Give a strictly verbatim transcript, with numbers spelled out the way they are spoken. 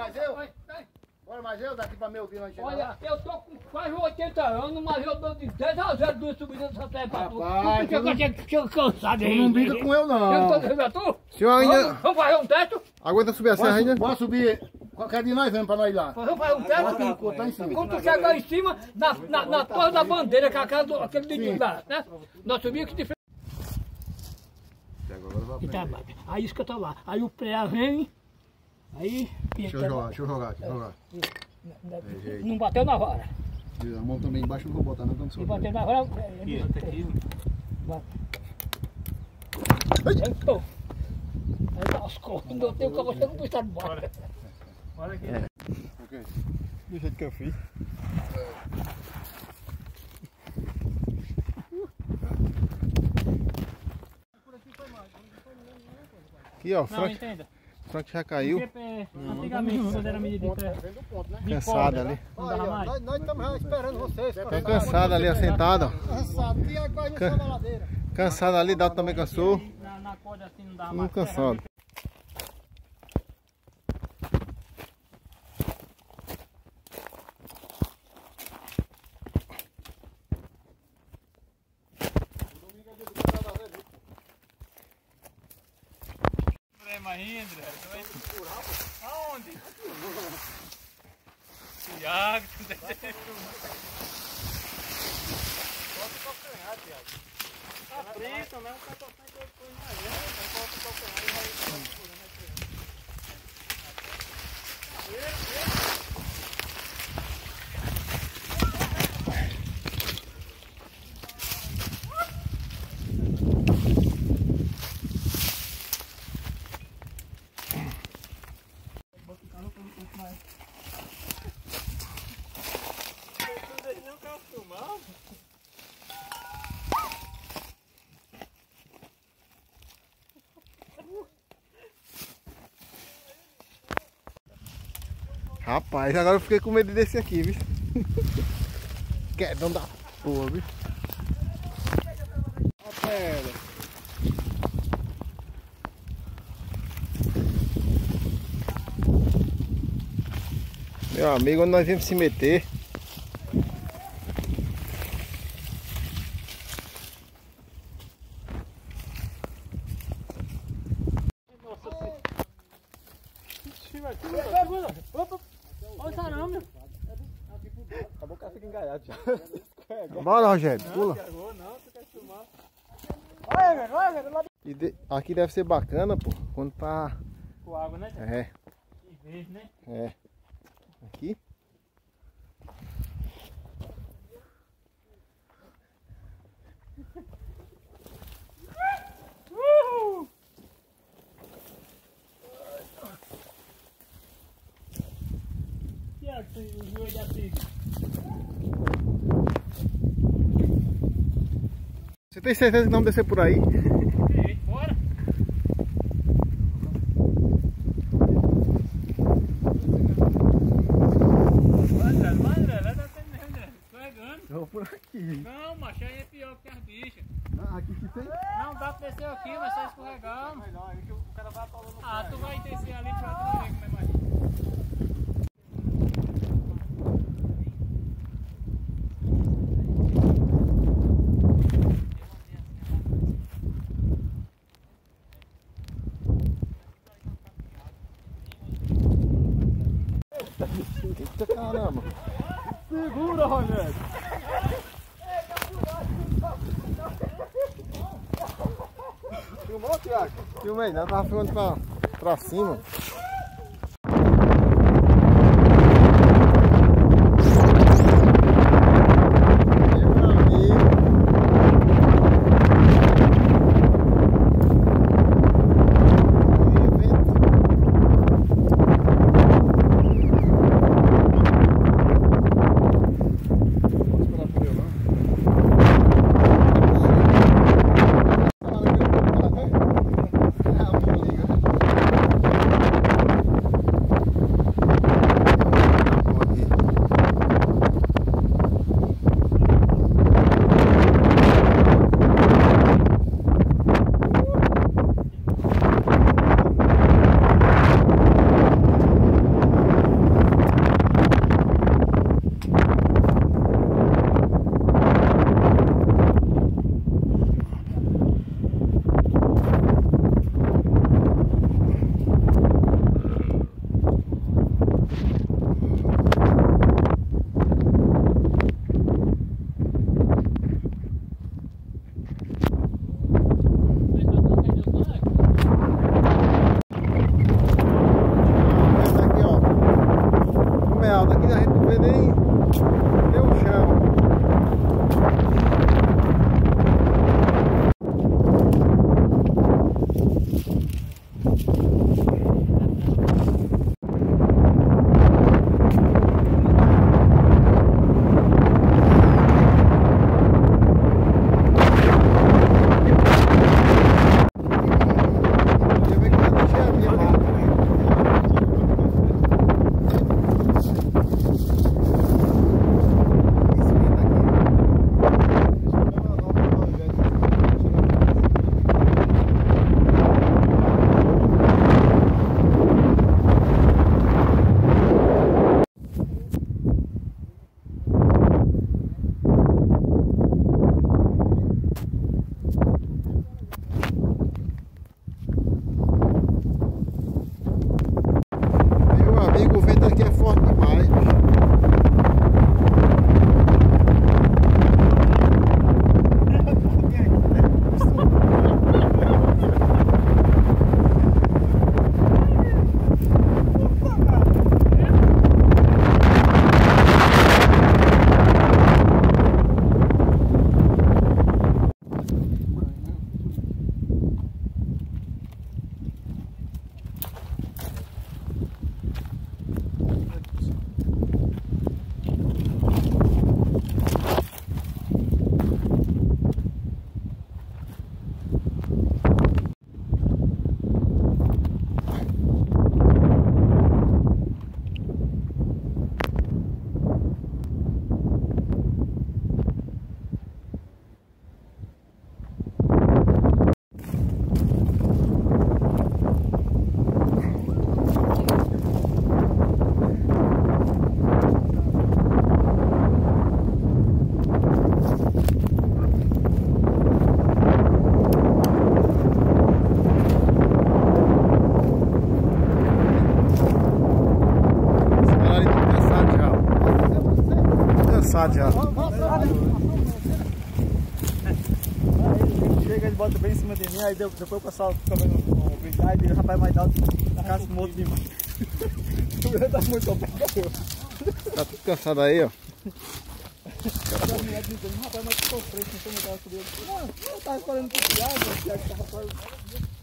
mais eu? Bora mais eu daqui pra meu vir. Olha, eu tô com quase oitenta anos, mas eu dou de dez a zero duas subidas dessa terra pra tu. Rapaz, Porque eu chego chego cansado aí. Tu não briga com eu não. Eu tô dizendo a tu? Senhor ainda... Vamos fazer um teto? Aguenta subir a serra Bora, ainda? bora subir. Qualquer dia nós vamos pra nós ir lá. Vamos fazer um teto? Tem que cortar em cima. Quando tu chegar em cima, na, na, na torre da bandeira, que é aquela do, aquele dedinho lá, né? Nós subimos que de frente. E tá, aí escuta lá. Aí o pré vem, aí... Deixa eu jogar, deixa eu jogar aqui, jogar. Não bateu na vara. A mão também embaixo eu não vou botar, não, Se bateu na vara... Aqui, aqui. Aí tô. Aí tá os corpos, não tem o que você não precisa de bora. Olha aqui. Ok. Do jeito que eu fiz. Aqui ó, o Frank, Frank já caiu. Antigamente, quando era medida de terra. Cansado ali. Não dava mais. Nós estamos esperando vocês. Tô cansado ali, assentado. Cansado, tinha quase no chão da ladeira. Cansado ali, Dalton também cansou. Na, na corda assim não dava mais. Muito cansado. Mahindra, aonde? Tiago, tu deve ter bota o calcanhar, Tiago. Tá preto, né? O cara tá sem coisa na areia. Aí bota o calcanhar e vai segurando Rapaz, agora eu fiquei com medo desse aqui, viu? Quedão da porra, viu? Ó, pera. Meu amigo, onde nós viemos se meter? Acabou que fica engaiado já. Bora, Rogério, pula. não, tu quer filmar? Olha, velho, olha, velho. E de... Aqui deve ser bacana, pô, quando tá... Com água, né? É, E verde, né? é. Aqui. Uhul! Tiago, tem o joelho da pica. Você tem certeza que não descer por aí? Ok, bora! Vai, André, vai, André, vai dar tempo mesmo, André. Escorregando. Eu vou por aqui. Não, macho, aí é pior que as bichas. Ah, aqui que tem? Não dá pra descer aqui, vai só escorregando. Ah, tu vai descer ali pra tu ver como é mais. Eita caramba. Segura, Rogério. Filmou, Tiago? Filmei, não tava filmando pra, pra cima. ele bota bem em cima de mim, aí depois o pessoal fica vendo o vídeo, aí digo, rapaz, mais alto, na casa do outro de mim. Tu tá muito obrigado. Tá tudo cansado aí, ó. As mulheres dizendo, rapaz, mas tu sofreu, não sei como eu tava subindo. Não, eu tava esperando pro Thiago, o Thiago tava só...